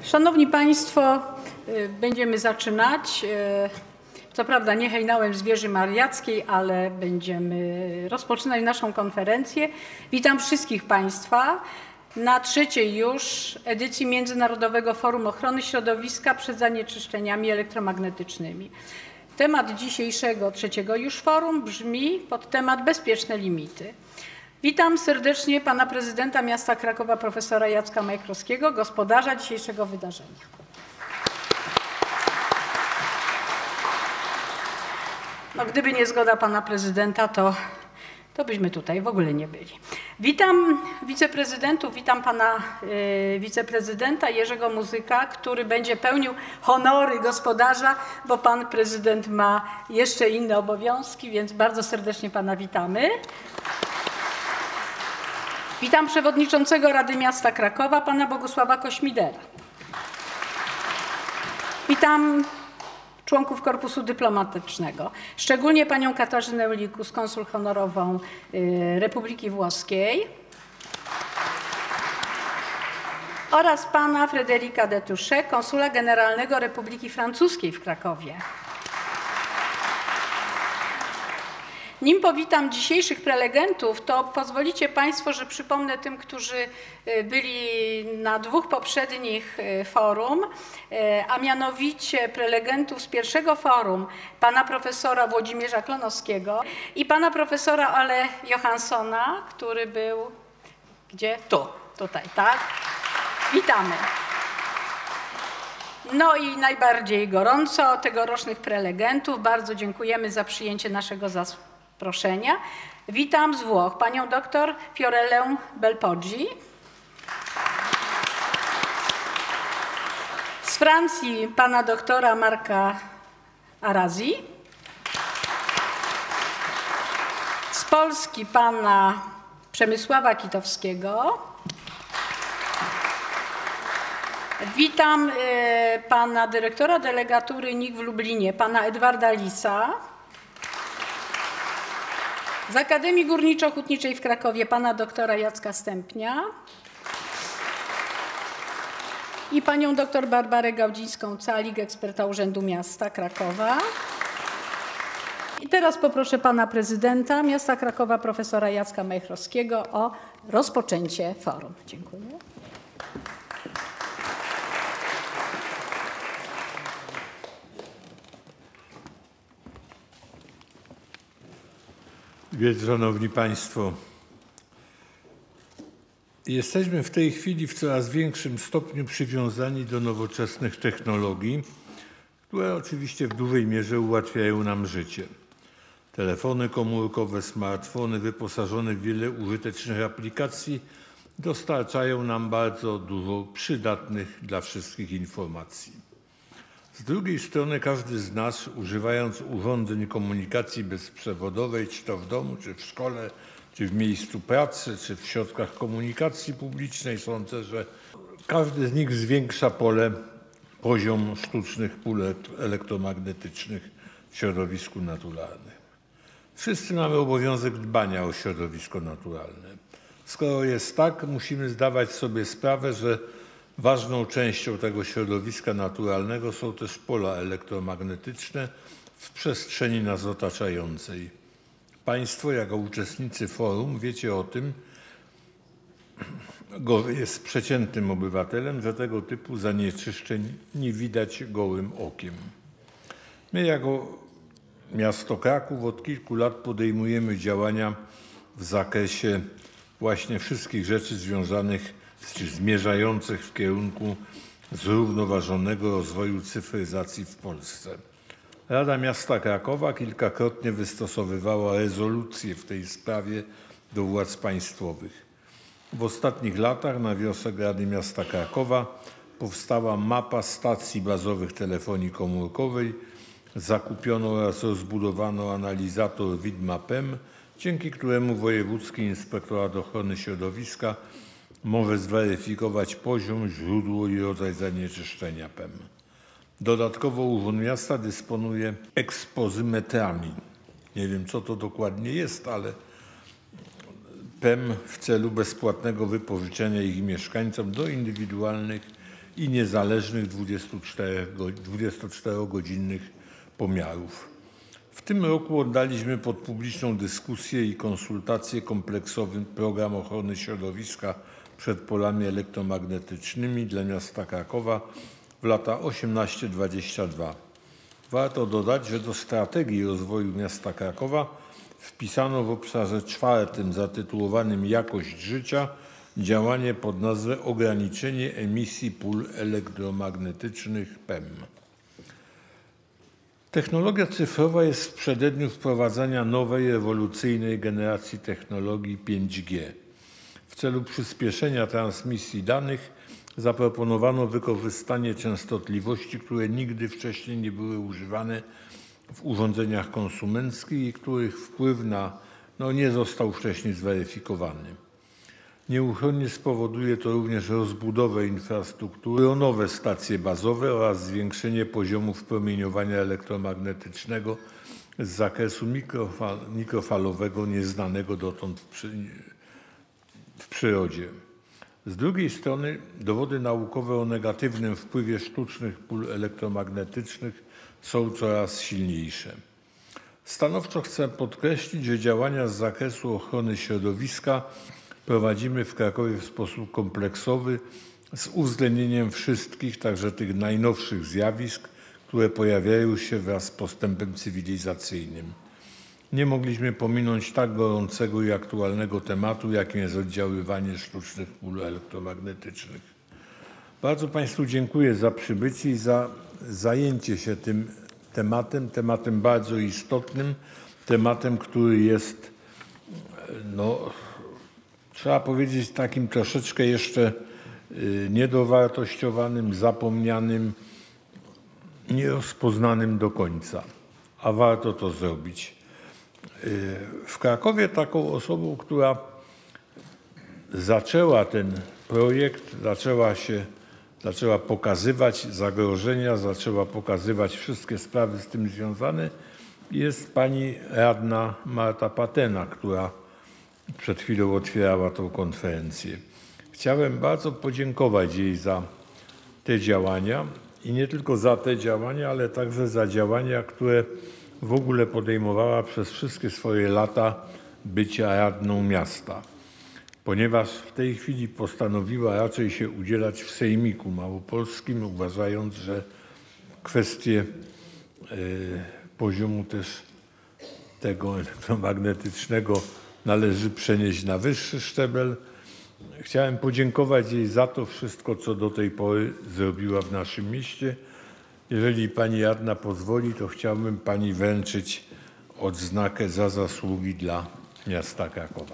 Szanowni Państwo, będziemy zaczynać. Co prawda nie hejnałem z wieży mariackiej, ale będziemy rozpoczynać naszą konferencję. Witam wszystkich Państwa na trzeciej już edycji Międzynarodowego Forum Ochrony Środowiska przed zanieczyszczeniami elektromagnetycznymi. Temat dzisiejszego trzeciego już forum brzmi podtemat bezpieczne limity. Witam serdecznie pana prezydenta miasta Krakowa profesora Jacka Majchrowskiego, gospodarza dzisiejszego wydarzenia. No, gdyby nie zgoda pana prezydenta, to byśmy tutaj w ogóle nie byli. Witam wiceprezydentów, witam pana wiceprezydenta Jerzego Muzyka, który będzie pełnił honory gospodarza, bo pan prezydent ma jeszcze inne obowiązki, więc bardzo serdecznie pana witamy. Witam przewodniczącego Rady Miasta Krakowa, pana Bogusława Kośmidera. Witam członków korpusu dyplomatycznego, szczególnie panią Katarzynę Likus, konsul honorową Republiki Włoskiej oraz pana Frédérica de Touchet, konsula generalnego Republiki Francuskiej w Krakowie. Nim powitam dzisiejszych prelegentów, to pozwolicie Państwo, że przypomnę tym, którzy byli na dwóch poprzednich forum, a mianowicie prelegentów z pierwszego forum, pana profesora Włodzimierza Klonowskiego i pana profesora Ale Johanssona, który był, gdzie? Tutaj, tak? Witamy. No i najbardziej gorąco tegorocznych prelegentów. Bardzo dziękujemy za przyjęcie naszego zaproszenia. Witam z Włoch panią dr Fiorellę Belpoggi. Z Francji pana doktora Marka Arazi. Z Polski pana Przemysława Kitowskiego. Witam pana dyrektora delegatury NIK w Lublinie, pana Edwarda Lisa. Z Akademii Górniczo-Hutniczej w Krakowie pana doktora Jacka Stępnia i panią doktor Barbarę Gaudzińską-Calik, eksperta Urzędu Miasta Krakowa. I teraz poproszę pana prezydenta miasta Krakowa profesora Jacka Majchrowskiego o rozpoczęcie forum. Dziękuję. Więc, szanowni państwo, jesteśmy w tej chwili w coraz większym stopniu przywiązani do nowoczesnych technologii, które oczywiście w dużej mierze ułatwiają nam życie. Telefony komórkowe, smartfony wyposażone w wiele użytecznych aplikacji dostarczają nam bardzo dużo przydatnych dla wszystkich informacji. Z drugiej strony każdy z nas, używając urządzeń komunikacji bezprzewodowej, czy to w domu, czy w szkole, czy w miejscu pracy, czy w środkach komunikacji publicznej, sądzę, że każdy z nich zwiększa poziom sztucznych pól elektromagnetycznych w środowisku naturalnym. Wszyscy mamy obowiązek dbania o środowisko naturalne. Skoro jest tak, musimy zdawać sobie sprawę, że ważną częścią tego środowiska naturalnego są też pola elektromagnetyczne w przestrzeni nas otaczającej. Państwo, jako uczestnicy forum, wiecie o tym, jest przeciętnym obywatelem, że tego typu zanieczyszczeń nie widać gołym okiem. My, jako miasto Kraków, od kilku lat podejmujemy działania w zakresie właśnie wszystkich rzeczy związanych czy zmierzających w kierunku zrównoważonego rozwoju cyfryzacji w Polsce. Rada Miasta Krakowa kilkakrotnie wystosowywała rezolucje w tej sprawie do władz państwowych. W ostatnich latach na wniosek Rady Miasta Krakowa powstała mapa stacji bazowych telefonii komórkowej, zakupiono oraz rozbudowano analizator widma PEM, dzięki któremu Wojewódzki Inspektorat Ochrony Środowiska może zweryfikować poziom, źródło i rodzaj zanieczyszczenia PEM. Dodatkowo Urząd Miasta dysponuje ekspozymetrami. Nie wiem, co to dokładnie jest, ale PEM w celu bezpłatnego wypożyczenia ich mieszkańcom do indywidualnych i niezależnych 24-godzinnych pomiarów. W tym roku oddaliśmy pod publiczną dyskusję i konsultację kompleksowy program ochrony środowiska przed polami elektromagnetycznymi dla miasta Krakowa w lata 18-22. Warto dodać, że do strategii rozwoju miasta Krakowa wpisano w obszarze 4 zatytułowanym Jakość życia działanie pod nazwą Ograniczenie emisji pól elektromagnetycznych PEM. Technologia cyfrowa jest w przededniu wprowadzania nowej, rewolucyjnej generacji technologii 5G. W celu przyspieszenia transmisji danych zaproponowano wykorzystanie częstotliwości, które nigdy wcześniej nie były używane w urządzeniach konsumenckich i których wpływ nie został wcześniej zweryfikowany. Nieuchronnie spowoduje to również rozbudowę infrastruktury o nowe stacje bazowe oraz zwiększenie poziomów promieniowania elektromagnetycznego z zakresu mikrofalowego nieznanego dotąd w przyrodzie. Z drugiej strony dowody naukowe o negatywnym wpływie sztucznych pól elektromagnetycznych są coraz silniejsze. Stanowczo chcę podkreślić, że działania z zakresu ochrony środowiska prowadzimy w Krakowie w sposób kompleksowy z uwzględnieniem wszystkich, także tych najnowszych zjawisk, które pojawiają się wraz z postępem cywilizacyjnym. Nie mogliśmy pominąć tak gorącego i aktualnego tematu, jakim jest oddziaływanie sztucznych pól elektromagnetycznych. Bardzo Państwu dziękuję za przybycie i za zajęcie się tym tematem bardzo istotnym, tematem, który jest, trzeba powiedzieć, takim troszeczkę jeszcze niedowartościowanym, zapomnianym, nierozpoznanym do końca, a warto to zrobić. W Krakowie taką osobą, która zaczęła ten projekt, zaczęła pokazywać zagrożenia, zaczęła pokazywać wszystkie sprawy z tym związane, jest pani radna Marta Patena, która przed chwilą otwierała tą konferencję. Chciałem bardzo podziękować jej za te działania i nie tylko za te działania, ale także za działania, które w ogóle podejmowała przez wszystkie swoje lata bycia radną miasta, ponieważ w tej chwili postanowiła raczej się udzielać w Sejmiku Małopolskim, uważając, że kwestie poziomu też tego elektromagnetycznego należy przenieść na wyższy szczebel. Chciałem podziękować jej za to wszystko, co do tej pory zrobiła w naszym mieście. Jeżeli pani radna pozwoli, to chciałbym pani wręczyć odznakę za zasługi dla miasta Krakowa.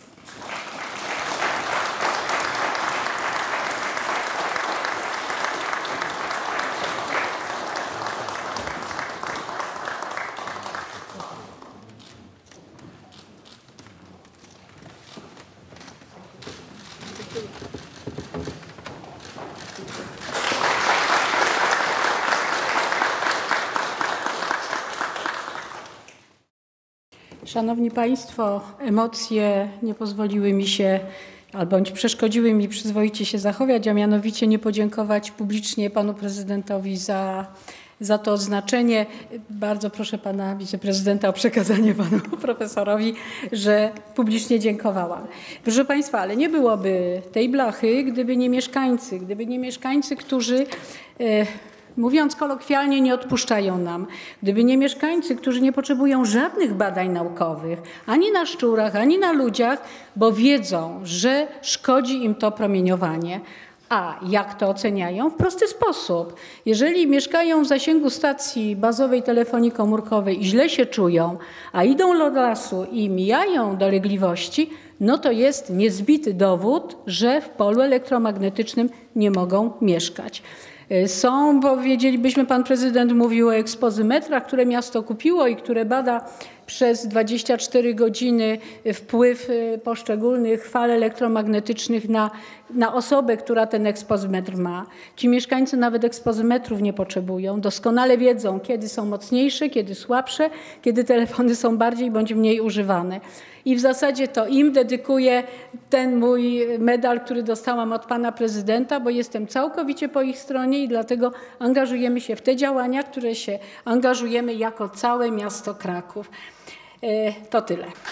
Szanowni Państwo, emocje nie pozwoliły mi się, albo przeszkodziły mi przyzwoicie się zachować, a mianowicie nie podziękować publicznie panu prezydentowi za to odznaczenie. Bardzo proszę pana wiceprezydenta o przekazanie panu profesorowi, że publicznie dziękowałam. Proszę Państwa, ale nie byłoby tej blachy, gdyby nie mieszkańcy, którzy mówiąc kolokwialnie, nie odpuszczają nam. Gdyby nie mieszkańcy, którzy nie potrzebują żadnych badań naukowych, ani na szczurach, ani na ludziach, bo wiedzą, że szkodzi im to promieniowanie. A jak to oceniają? W prosty sposób. Jeżeli mieszkają w zasięgu stacji bazowej telefonii komórkowej i źle się czują, a idą do lasu i mijają dolegliwości, no to jest niezbity dowód, że w polu elektromagnetycznym nie mogą mieszkać. Powiedzielibyśmy, pan prezydent mówił o ekspozymetrach, które miasto kupiło i które bada przez 24 godziny wpływ poszczególnych fal elektromagnetycznych na na osobę, która ten ekspozymetr ma. Ci mieszkańcy nawet ekspozymetrów nie potrzebują. Doskonale wiedzą, kiedy są mocniejsze, kiedy słabsze, kiedy telefony są bardziej bądź mniej używane. I w zasadzie to im dedykuję ten mój medal, który dostałam od pana prezydenta, bo jestem całkowicie po ich stronie i dlatego angażujemy się w te działania, które się angażujemy jako całe miasto Kraków. To tyle.